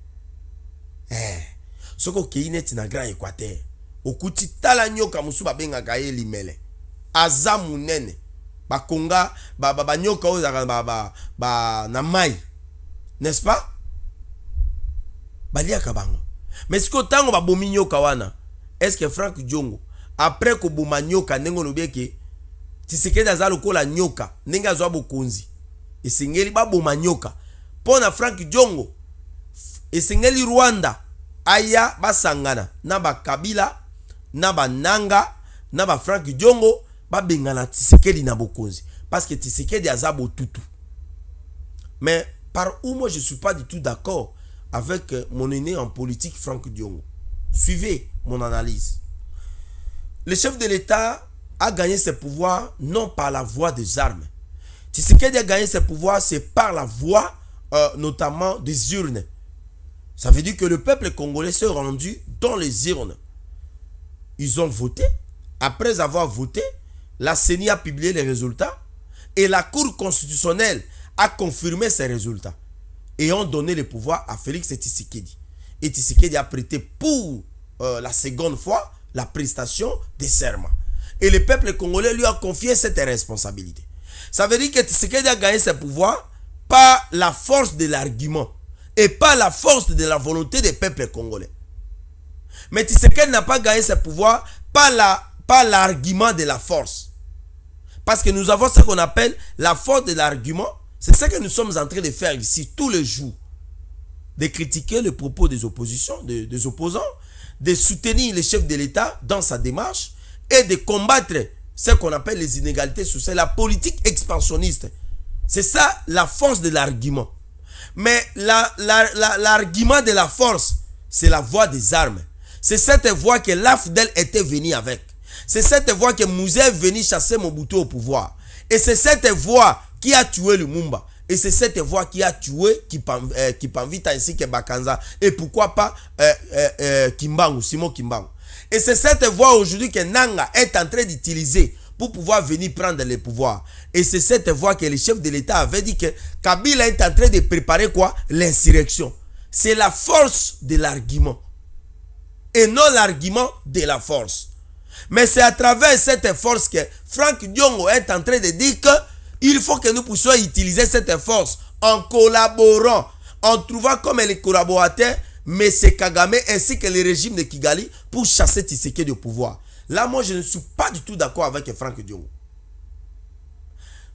Soko keineti na grand Équateur, okuti tala nyoka musu babengaka ye limele. Azamu nene ba konga ba nyoka o ba na mai, n'est-ce pas? Balia kabango. Mais si ko tango ba bomi nyoka wana, est-ce que Frank Diongo après ko boma nyoka nengo lobeke Tshisekedi azalo ko la nyoka nenga zo bokonzi esengeli ba boma nyoka pona Frank Diongo esengeli Rwanda aya basangana na ba Kabila na ba Nanga na ba Frank Diongo ba bengana Tshisekedi na bokonzi parce que Tshisekedi azabo tutu. Mais par où moi je suis pas du tout d'accord avec mon aîné en politique Frank Diongo. Suivez mon analyse. Le chef de l'État a gagné ses pouvoirs non par la voie des armes. Tshisekedi a gagné ses pouvoirs c'est par la voie notamment des urnes. Ça veut dire que le peuple congolais s'est rendu dans les urnes. Ils ont voté. Après avoir voté, la CENI a publié les résultats et la Cour constitutionnelle a confirmé ces résultats et ont donné le pouvoir à Félix Tshisekedi. Et Tshisekedi a prêté pour la seconde fois la prestation des serments. Et le peuple congolais lui a confié cette responsabilité. Ça veut dire que Tshisekedi a gagné ses pouvoirs par la force de l'argument et pas la force de la volonté des peuples congolais. Mais Tshisekedi n'a pas gagné ses pouvoirs par l'argument de la force. Parce que nous avons ce qu'on appelle la force de l'argument. C'est ce que nous sommes en train de faire ici tous les jours. De critiquer les propos des oppositions, des opposants, de soutenir le chef de l'État dans sa démarche et de combattre ce qu'on appelle les inégalités sociales, la politique expansionniste. C'est ça la force de l'argument. Mais l'argument de la force, c'est la voie des armes. C'est cette voie que l'AFDEL était venu avec. C'est cette voie que Mouzé est venu chasser Mobutu au pouvoir. Et c'est cette voie qui a tué Lumumba. Et c'est cette voie qui a tué Kipamvita ainsi que Bakanza. Et pourquoi pas Kimbangu, Simon Kimbangu. Et c'est cette voie aujourd'hui que Nanga est en train d'utiliser pour pouvoir venir prendre le pouvoir. Et c'est cette voie que le chef de l'État avait dit que Kabila est en train de préparer quoi? L'insurrection. C'est la force de l'argument. Et non l'argument de la force. Mais c'est à travers cette force que Frank Diongo est en train de dire qu'il faut que nous puissions utiliser cette force en collaborant, en trouvant comme les collaborateurs M. Kagame ainsi que le régime de Kigali pour chasser Tshisekedi au pouvoir. Là, moi, je ne suis pas du tout d'accord avec Frank Diongo.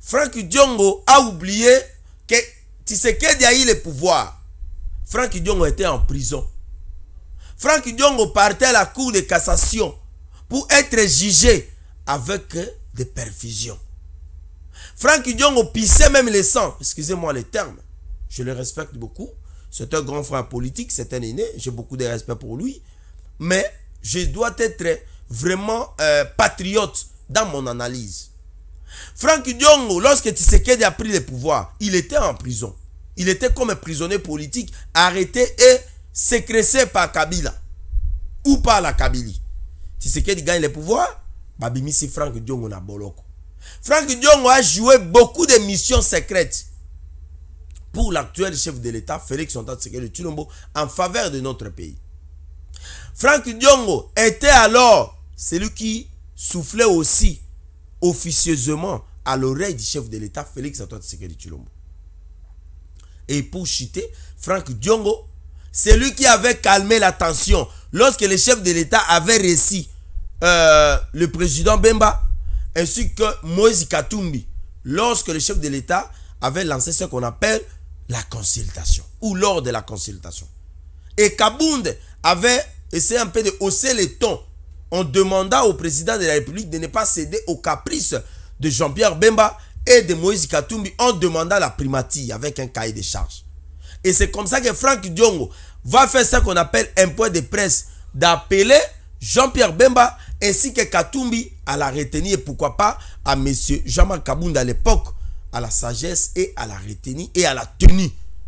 Franck Diongo a oublié que Tshisekedi a eu le pouvoir. Franck Diongo était en prison. Franck Diongo partait à la cour de cassation pour être jugé avec des perfusions. Franck Diongo pissait même le sang. Excusez-moi les termes. Je le respecte beaucoup. C'est un grand frère politique, c'est un aîné. J'ai beaucoup de respect pour lui. Mais je dois être vraiment patriote dans mon analyse. Franck Diongo, lorsque Tshisekedi a pris le pouvoir, il était en prison. Il était comme un prisonnier politique, arrêté et séquestré par Kabila. Ou par la Kabylie. Tshisekedi gagne le pouvoir, babimisi Franck Diongo na boloko. Franck Diongo a joué beaucoup de missions secrètes pour l'actuel chef de l'État, Félix Antoine Tshisekedi Tshilombo, en faveur de notre pays. Franck Diongo était alors celui qui soufflait aussi officieusement à l'oreille du chef de l'État, Félix Antoine Tshisekedi Tshilombo. Et pour chuter, Franck Diongo, c'est lui qui avait calmé la tension lorsque le chef de l'État avait reçu le président Bemba ainsi que Moïse Katumbi lorsque le chef de l'État avait lancé ce qu'on appelle la consultation ou lors de la consultation. Et Kabound avait essayé un peu de hausser les tons en demandant au président de la République de ne pas céder aux caprices de Jean-Pierre Bemba et de Moïse Katumbi en demandant la primatie avec un cahier de charges. Et c'est comme ça que Franck Diongo va faire ce qu'on appelle un point de presse d'appeler Jean-Pierre Bemba ainsi que Katumbi à la retenue et pourquoi pas à M. Jean-Marc Kabound à l'époque à la sagesse et à la retenue et à la tenue.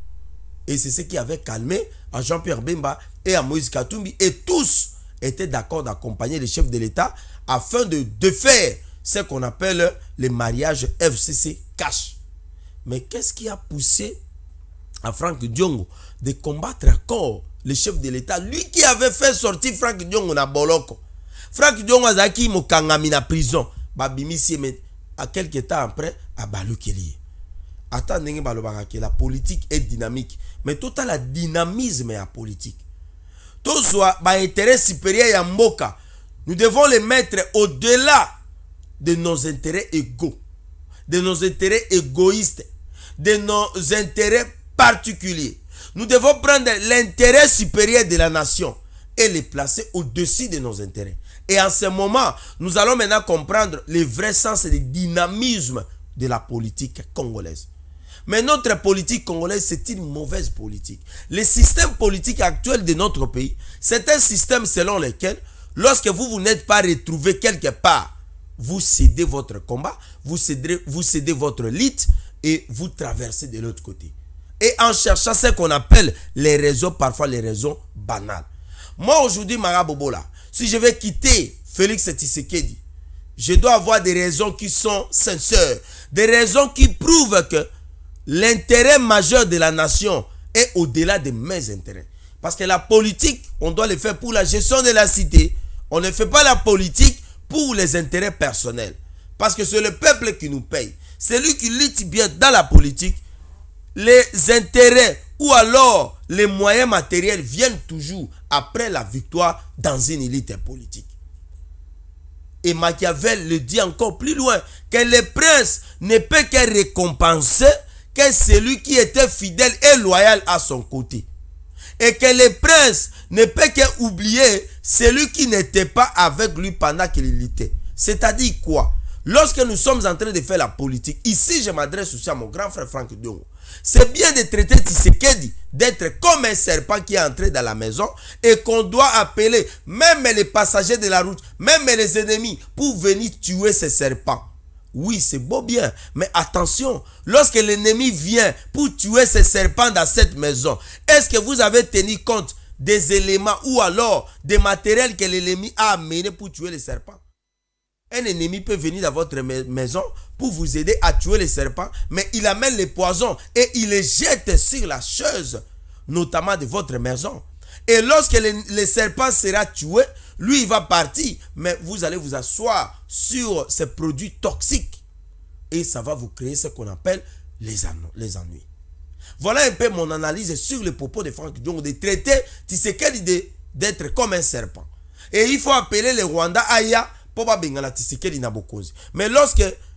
Et c'est ce qui avait calmé à Jean-Pierre Bemba et à Moïse Katumbi et tous étaient d'accord d'accompagner les chefs de l'État afin de faire ce qu'on appelle le mariage FCC cash. Mais qu'est-ce qui a poussé à Franck Diongo de combattre encore le chef de l'État, lui qui avait fait sortir Franck Diongo na boloko? Franck Diongo azaki mokangami na prison, babimisi mais à quelques temps après à balukeli. Attendez que la politique est dynamique, mais tout à la dynamisme est politique. Tout soit intérêt supérieur ya mboka, nous devons les mettre au-delà de nos intérêts égaux, de nos intérêts égoïstes, de nos intérêts particuliers. Nous devons prendre l'intérêt supérieur de la nation et les placer au-dessus de nos intérêts. Et en ce moment, nous allons maintenant comprendre le vrai sens et le dynamisme de la politique congolaise. Mais notre politique congolaise, c'est une mauvaise politique. Le système politique actuel de notre pays, c'est un système selon lequel, lorsque vous n'êtes pas retrouvé quelque part, vous cédez votre combat, vous cédez votre lutte et vous traversez de l'autre côté. Et en cherchant ce qu'on appelle les raisons, parfois les raisons banales. Moi aujourd'hui, Marabobola, si je vais quitter Félix Tshisekedi, je dois avoir des raisons qui sont sincères, des raisons qui prouvent que l'intérêt majeur de la nation est au-delà de mes intérêts. Parce que la politique, on doit le faire pour la gestion de la cité. On ne fait pas la politique pour les intérêts personnels. Parce que c'est le peuple qui nous paye. Celui qui lutte bien dans la politique, les intérêts ou alors les moyens matériels viennent toujours après la victoire dans une élite politique. Et Machiavel le dit encore plus loin, que le prince ne peut que récompenser que celui qui était fidèle et loyal à son côté. Et que le prince ne peut qu'oublier celui qui n'était pas avec lui pendant qu'il luttait. C'est-à-dire quoi? Lorsque nous sommes en train de faire la politique, ici je m'adresse aussi à mon grand frère Franck Diongo. C'est bien de traiter Tshisekedi, d'être comme un serpent qui est entré dans la maison et qu'on doit appeler même les passagers de la route, même les ennemis pour venir tuer ces serpents. Oui, c'est beau bien, mais attention, lorsque l'ennemi vient pour tuer ces serpents dans cette maison, est-ce que vous avez tenu compte des éléments ou alors des matériels que l'ennemi a amenés pour tuer les serpents? Un ennemi peut venir dans votre maison pour vous aider à tuer les serpents, mais il amène les poisons et il les jette sur la chose, notamment de votre maison. Et lorsque le serpent sera tué, lui il va partir, mais vous allez vous asseoir sur ces produits toxiques et ça va vous créer ce qu'on appelle les ennuis. Voilà un peu mon analyse sur le propos de Franck Diongo, de traiter Tshisekedi d'être comme un serpent. Et il faut appeler les Rwandais Aya pour pas bengala Tshisekedi na bokozi. Mais lorsque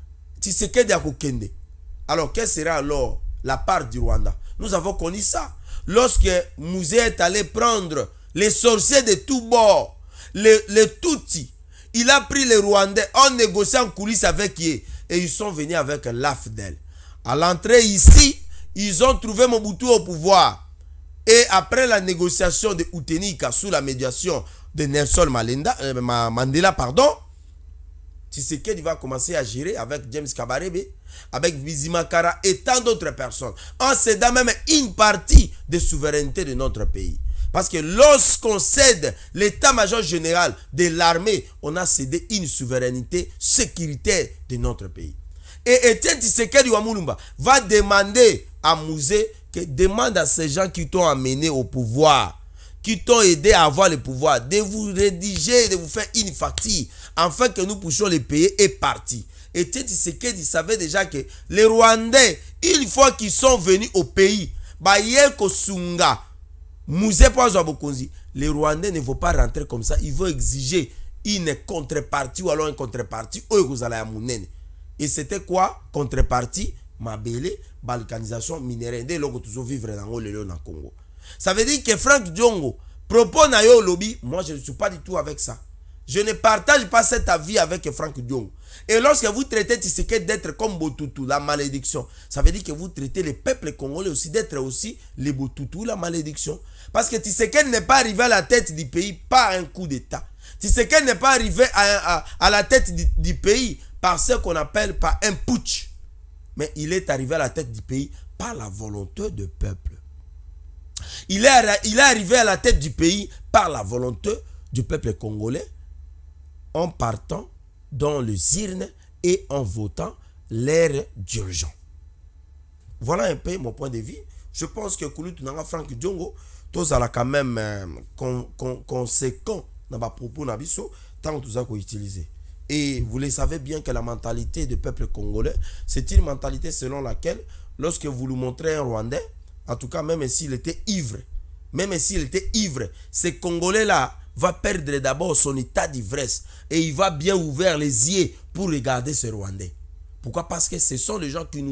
Tshisekedi a kokende. Alors, quelle sera alors la part du Rwanda? Nous avons connu ça. Lorsque Mouzé est allé prendre les sorciers de tous bords, les Tutsis, il a pris les Rwandais en négociant en coulisses avec eux. Et ils sont venus avec l'AFDEL. À l'entrée ici, ils ont trouvé Mobutu au pouvoir. Et après la négociation de Utenika sous la médiation de Nelson Mandela, Tshisekedi va commencer à gérer avec James Kabarebe, avec Bizimakara et tant d'autres personnes, en cédant même une partie de souveraineté de notre pays. Parce que lorsqu'on cède l'état-major général de l'armée, on a cédé une souveraineté sécuritaire de notre pays. Et Etienne Tshisekedi Wamulumba va demander à Mouzé, que demande à ces gens qui t'ont amené au pouvoir, qui t'ont aidé à avoir le pouvoir, de vous rédiger, de vous faire une facture, afin que nous puissions les payer et partir. Et Tshisekedi savait déjà que les Rwandais, une fois qu'ils sont venus au pays, les Rwandais ne vont pas rentrer comme ça, ils vont exiger une contrepartie ou alors une contrepartie. Et c'était quoi? Contrepartie, Mabele, balkanisation minérale. Dès lors que tu vivre dans le Congo. Ça veut dire que Frank Diongo propose à yo lobby. Moi, je ne suis pas du tout avec ça. Je ne partage pas cet avis avec Frank Diongo. Et lorsque vous traitez Tshisekedi d'être comme Botutu, la malédiction, ça veut dire que vous traitez les peuples congolais aussi d'être aussi les Botutu, la malédiction. Parce que Tshisekedi n'est pas arrivé à la tête du pays par un coup d'État. Tshisekedi n'est pas arrivé à la tête du pays par ce qu'on appelle par un putsch. Mais il est arrivé à la tête du pays par la volonté du peuple. Il est arrivé à la tête du pays par la volonté du peuple congolais en partant dans les urnes et en votant l'air d'urgence. Voilà un peu mon point de vue. Je pense que Kouloutou Nanga Frank Diongo, tous à la quand même conséquent dans ma propos nabiso tant que tout ça qu'on utilise. Et vous le savez bien que la mentalité du peuple congolais, c'est une mentalité selon laquelle, lorsque vous lui montrez un Rwandais, en tout cas même s'il était ivre, ce Congolais-là va perdre d'abord son état d'ivresse et il va bien ouvrir les yeux pour regarder ce Rwandais. Pourquoi? Parce que ce sont les gens qui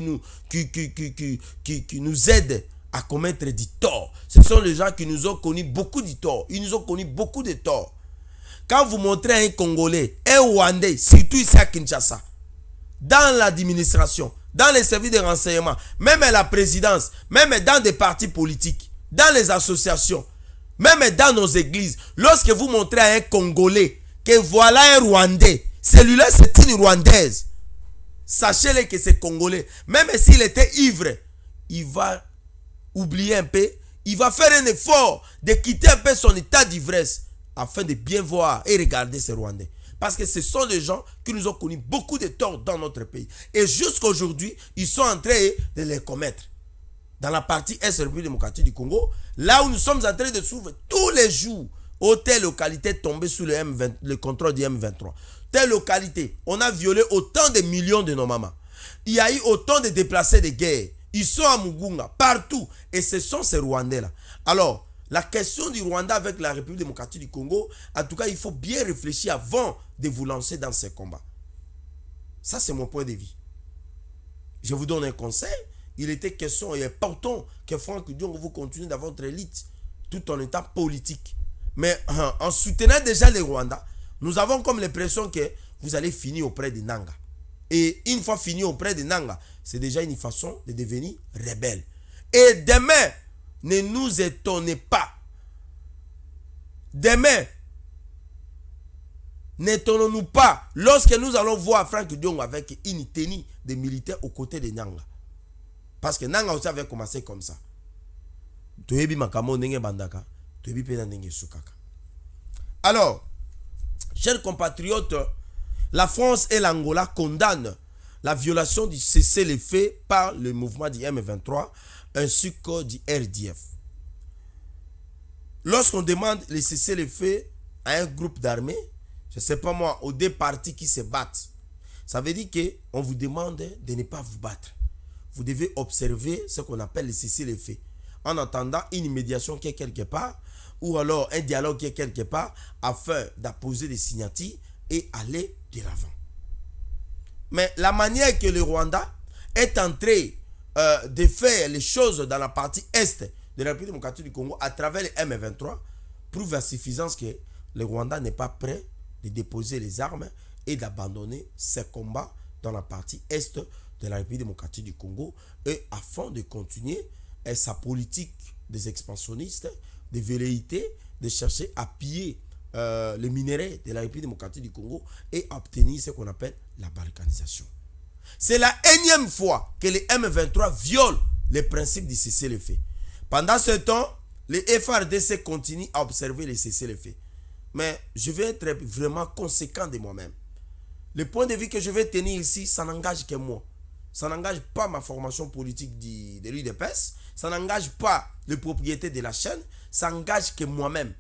nous aident à commettre du tort. Ce sont les gens qui nous ont connu beaucoup de tort. Ils nous ont connu beaucoup de tort. Quand vous montrez un Congolais, un Rwandais, surtout ici à Kinshasa, dans l'administration, dans les services de renseignement, même à la présidence, même dans des partis politiques, dans les associations, même dans nos églises, lorsque vous montrez à un Congolais que voilà un Rwandais, celui-là c'est une Rwandaise, sachez-le que c'est Congolais, même s'il était ivre, il va oublier un peu, il va faire un effort de quitter un peu son état d'ivresse afin de bien voir et regarder ces Rwandais. Parce que ce sont des gens qui nous ont connu beaucoup de torts dans notre pays. Et jusqu'à aujourd'hui, ils sont en train de les commettre. Dans la partie Est République démocratique du Congo, là où nous sommes en train de s'ouvrir tous les jours, aux telles localités tombées sous le contrôle du M23. Telle localité, on a violé autant de millions de nos mamans. Il y a eu autant de déplacés de guerre. Ils sont à Mugunga, partout. Et ce sont ces Rwandais-là. Alors, la question du Rwanda avec la République démocratique du Congo, en tout cas, il faut bien réfléchir avant de vous lancer dans ces combats. Ça, c'est mon point de vue. Je vous donne un conseil. Il était question et important que Frank Diongo vous continue dans votre élite tout en étant politique. Mais en soutenant déjà les Rwandais, nous avons comme l'impression que vous allez finir auprès de Nanga. Et une fois fini auprès de Nanga, c'est déjà une façon de devenir rebelle. Et demain, ne nous étonnez pas. Demain, n'étonnons-nous pas lorsque nous allons voir Frank Diongo avec une tenue de militaire aux côtés de Nanga. Parce que Nanga aussi avait commencé comme ça. Alors, chers compatriotes, la France et l'Angola condamnent la violation du cessez-le-feu par le mouvement du M23 ainsi que du RDF. Lorsqu'on demande le cessez-le-feu à un groupe d'armées, je ne sais pas moi, aux deux parties qui se battent, ça veut dire qu'on vous demande de ne pas vous battre. Vous devez observer ce qu'on appelle le cessez-le-feu en attendant une médiation qui est quelque part ou alors un dialogue qui est quelque part afin d'apposer des signatures et aller de l'avant. Mais la manière que le Rwanda est en train de faire les choses dans la partie est de la République démocratique du Congo à travers les M23 prouve à suffisance que le Rwanda n'est pas prêt de déposer les armes et d'abandonner ses combats dans la partie est de la République démocratique du Congo et afin de continuer sa politique des expansionnistes, de velléité, de chercher à piller les minéraux de la République démocratique du Congo et à obtenir ce qu'on appelle la balkanisation. C'est la énième fois que les M23 violent les principes du cessez-le-feu. Pendant ce temps, les FARDC continuent à observer les cessez-le-feu. Mais je vais être vraiment conséquent de moi-même. Le point de vue que je vais tenir ici, ça n'engage que moi. Ça n'engage pas ma formation politique de l'UDPS. Ça n'engage pas le propriétaire de la chaîne. Ça n'engage que moi-même.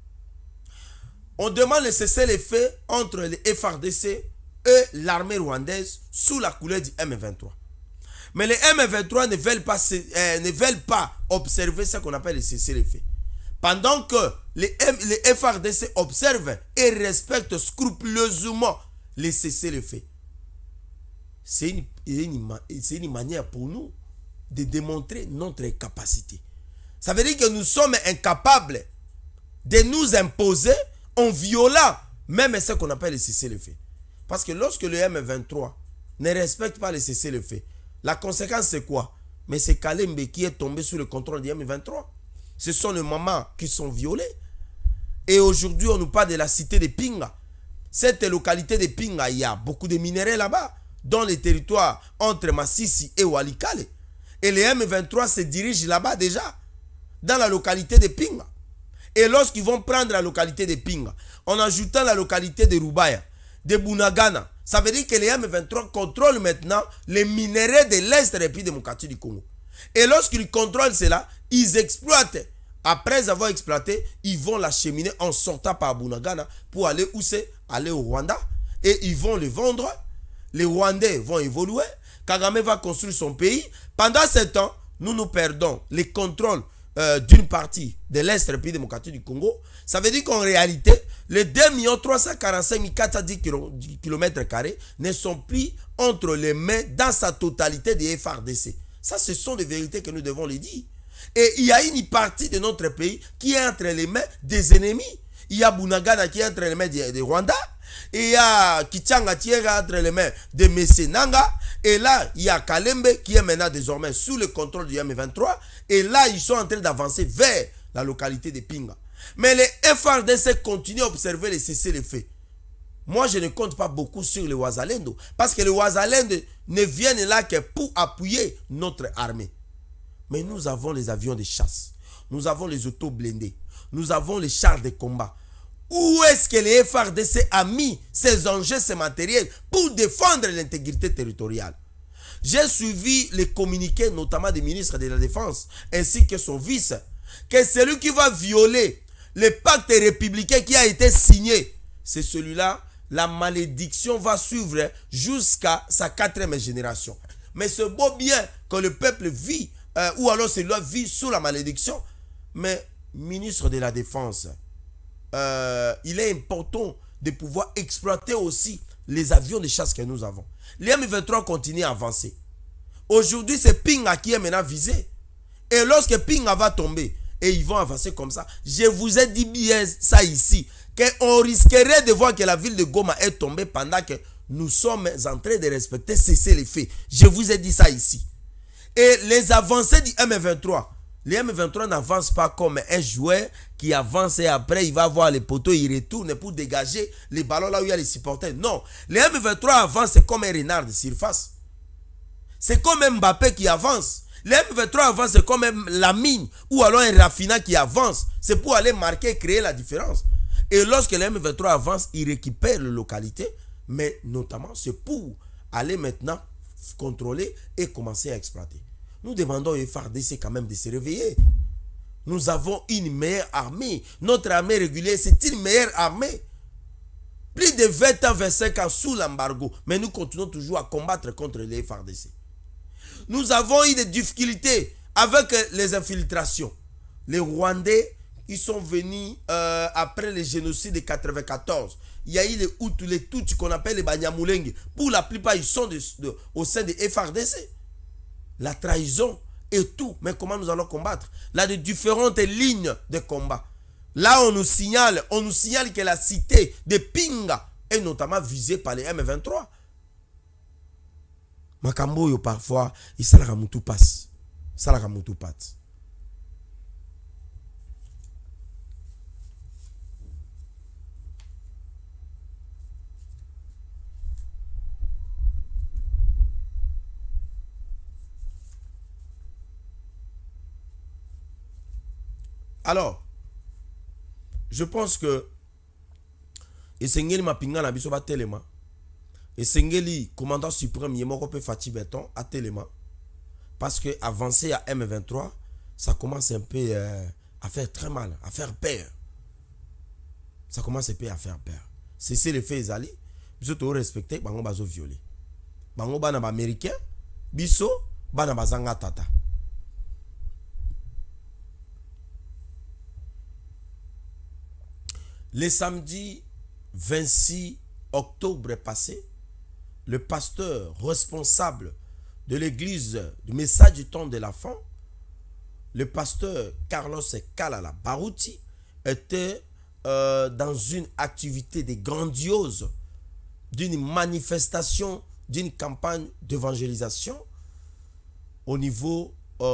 On demande le cessez-le-feu entre les FARDC et l'armée rwandaise sous la couleur du M23. Mais les M23 ne veulent pas observer ce qu'on appelle le cessez-le-feu. Pendant que les FARDC observent et respectent scrupuleusement les cessez-le-feu. C'est une manière pour nous de démontrer notre capacité. Ça veut dire que nous sommes incapables de nous imposer en violant même ce qu'on appelle le cessez-le-feu. Parce que lorsque le M23 ne respecte pas le cessez-le-feu, la conséquence c'est quoi? Mais c'est Kalembe qui est tombé sous le contrôle du M23. Ce sont les mamans qui sont violées. Et aujourd'hui, on nous parle de la cité de Pinga. Cette localité de Pinga, il y a beaucoup de minéraux là-bas, dans les territoires entre Massissi et Walikale. Et les M23 se dirigent là-bas déjà, dans la localité de Pinga. Et lorsqu'ils vont prendre la localité de Pinga, en ajoutant la localité de Rubaya, de Bunagana, ça veut dire que les M23 contrôlent maintenant les minéraux de l'Est de la République démocratique du Congo. Et lorsqu'ils contrôlent cela, ils exploitent. Après avoir exploité, ils vont l'acheminer en sortant par Bunagana pour aller où c'est? Aller au Rwanda. Et ils vont le vendre. Les Rwandais vont évoluer. Kagame va construire son pays. Pendant ce temps, nous perdons les contrôles d'une partie de l'Est de la République démocratique du Congo. Ça veut dire qu'en réalité, les 2 345 410 km² ne sont plus entre les mains dans sa totalité des FARDC. Ça, ce sont des vérités que nous devons les dire. Et il y a une partie de notre pays qui est entre les mains des ennemis. Il y a Bunagana qui est entre les mains de Rwanda. Et il y a Kichanga qui est entre les mains de Messenanga. Et là, il y a Kalembe qui est maintenant désormais sous le contrôle du M23. Et là, ils sont en train d'avancer vers la localité de Pinga. Mais les FARDC continuent à observer les cessez-le-feu. Moi, je ne compte pas beaucoup sur les Wazalendo. Parce que les Wazalendo ne viennent là que pour appuyer notre armée. Mais nous avons les avions de chasse. Nous avons les autos blindés. Nous avons les chars de combat. Où est-ce que les FARDC a mis ces engins, ces matériels pour défendre l'intégrité territoriale? J'ai suivi les communiqués, notamment des ministres de la Défense, ainsi que son vice, que celui qui va violer le pacte républicain qui a été signé, c'est celui-là, la malédiction va suivre jusqu'à sa 4e génération. Mais c'est beau bien que le peuple vit, ou alors celui-là vit sous la malédiction. Mais, ministre de la Défense, il est important de pouvoir exploiter aussi les avions de chasse que nous avons. Les M23 continuent à avancer. Aujourd'hui, c'est Pinga qui est maintenant visé. Et lorsque Pinga va tomber, et ils vont avancer comme ça, je vous ai dit bien ça ici, qu'on risquerait de voir que la ville de Goma est tombée pendant que nous sommes en train de respecter cessez-le-feu. Je vous ai dit ça ici. Et les avancées du M23, les M23 n'avancent pas comme un joueur qui avance et après il va voir les poteaux, il retourne pour dégager les ballons là où il y a les supporters. Non, les M23 avancent comme un renard de surface. C'est comme Mbappé qui avance. Les M23 avancent comme la mine ou alors un raffinat qui avance. C'est pour aller marquer et créer la différence. Et lorsque les M23 avancent, ils récupèrent les localités, mais notamment c'est pour aller maintenant contrôler et commencer à exploiter. Nous demandons aux FARDC quand même de se réveiller. Nous avons une meilleure armée. Notre armée régulière, c'est une meilleure armée. Plus de 20 ans, 25 ans sous l'embargo. Mais nous continuons toujours à combattre contre les FARDC. Nous avons eu des difficultés avec les infiltrations. Les Rwandais ils sont venus après le génocide de 94. Il y a eu les Hutus, les Tutsis qu'on appelle les Banyamulenge. Pour la plupart, ils sont au sein de FARDC. La trahison et tout. Mais comment nous allons combattre? Là, de différentes lignes de combat. Là, on nous signale que la cité de Pinga est notamment visée par les M23. Makamboyo, parfois, il s'en a tout passe. Ça la tout passe. Alors, je pense que Esengeli Mapinga na biso ba telema. Esengeli commandant suprême Yemoko pe Fati Beton à telema. Parce que avancer à M23, ça commence un peu à faire très mal, à faire peur. Ça commence un peu à faire peur. C'est le fait Ezali. Biso to respecter bango bazo violer. Bango bana ba américain, biso bana bazanga tata. Le samedi 26 octobre passé, le pasteur responsable de l'église du message du temps de l'enfant, le pasteur Carlos Kalala Barouti, était dans une activité de grandiose, d'une manifestation, d'une campagne d'évangélisation au niveau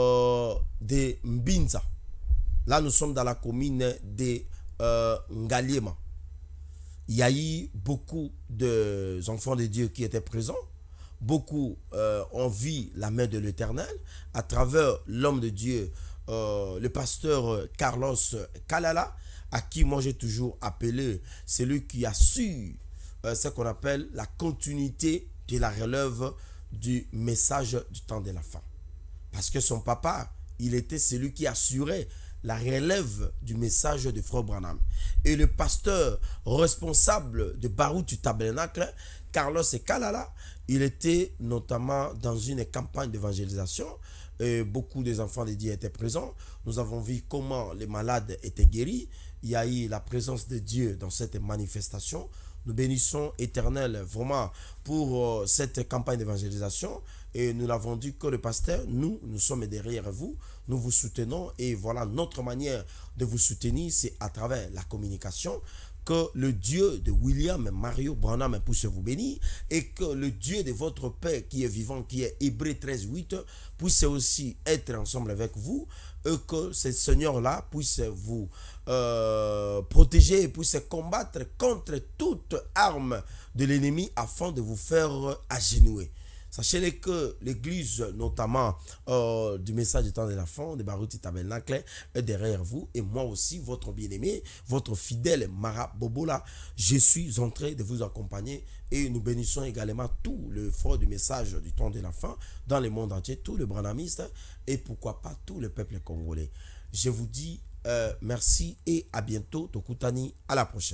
de Mbinza. Là, nous sommes dans la commune de Ngaliema. Il y a eu beaucoup d'enfants de Dieu qui étaient présents. Beaucoup ont vu la main de l'Éternel à travers l'homme de Dieu, le pasteur Carlos Kalala, à qui moi j'ai toujours appelé celui qui assure ce qu'on appelle la continuité de la relève du message du temps de la fin. Parce que son papa, il était celui qui assurait la relève du message de Frère Branham. Et le pasteur responsable de Barout du Tabernacle, Carlos Kalala, il était notamment dans une campagne d'évangélisation. Beaucoup des enfants de Dieu étaient présents. Nous avons vu comment les malades étaient guéris. Il y a eu la présence de Dieu dans cette manifestation. Nous bénissons Éternel vraiment pour cette campagne d'évangélisation. Et nous l'avons dit que le pasteur, nous sommes derrière vous. Nous vous soutenons. Et voilà, notre manière de vous soutenir, c'est à travers la communication. Que le Dieu de William Mario Branham puisse vous bénir. Et que le Dieu de votre Père qui est vivant, qui est Hébreux 13:8, puisse aussi être ensemble avec vous. Et que ce Seigneur-là puisse vous protéger et puisse combattre contre toute arme de l'ennemi afin de vous faire agenouiller. Sachez que l'église, notamment du message du temps de l'enfant, de Barouti Tabernacle, est derrière vous. Et moi aussi, votre bien-aimé, votre fidèle Mara Bobola, je suis en train de vous accompagner. Et nous bénissons également tout le fort du message du temps de l'enfant dans le monde entier, tout le branhamistes et pourquoi pas tout le peuple congolais. Je vous dis merci et à bientôt. Tokutani, à la prochaine.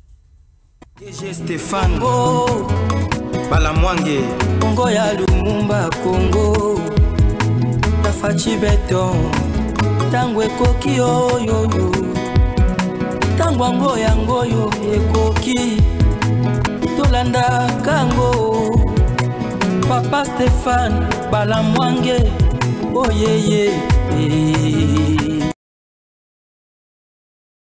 DG Stéphane Balamwange Congo ya Lumumba Congo Tafachi Beton Tango ekoki oyoyo Tango angoya ngoyo ekoki Tolanda kango Papa Stéphane Balamwange Oyeye